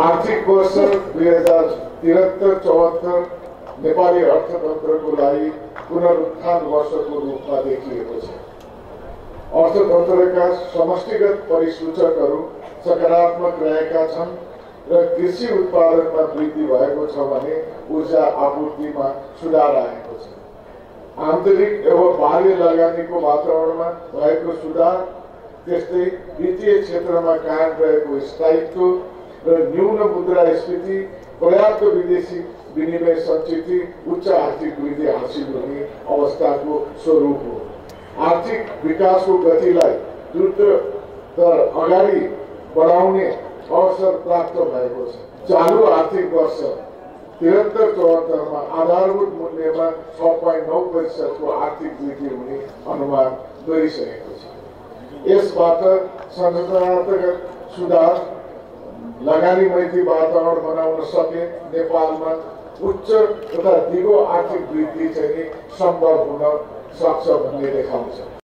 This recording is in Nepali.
आर्थिक वर्ष 2073-74 नेपाली अर्थतन्त्रको लागि पुनरुत्थान वर्षको रूपमा देखिएको छ। अर्थतन्त्रका समष्टिगत परिसूचकहरू सकारात्मक रहेका छन् र कृषि उत्पादनमा वृद्धि भएको छ भने ऊर्जा आपूर्तिमा सुधार आएको छ। आन्तरिक एवं बाह्य लगानीको वातावरणमा भएको सुधार, त्यस्तै वित्तीय क्षेत्रमा कायम रहेको स्थायित्व र न्यून मुद्रास्फीति, पर्याप्त विदेशी विनिमय सञ्चिति उच्च आर्थिक वृद्धि हासिल हुने अवस्थाको स्वरूप हो। आर्थिक विकासको गतिलाई द्रुत दर अगाडि बढाउने अवसर प्राप्त भएको छ। चालू आर्थिक वर्ष 73-74 मा आधारभूत मूल्यमा 6.9% को आर्थिक वृद्धि हुने अनुमान गरिसकेको छ। यसबाट संरचनात्मक सुधार, लगानीमैत्री वातावरण बनाउन सके नेपालमा उच्च तथा दिगो आर्थिक वृद्धि चाहिँ सम्भव हुन सक्छ भन्ने देखाउँछ।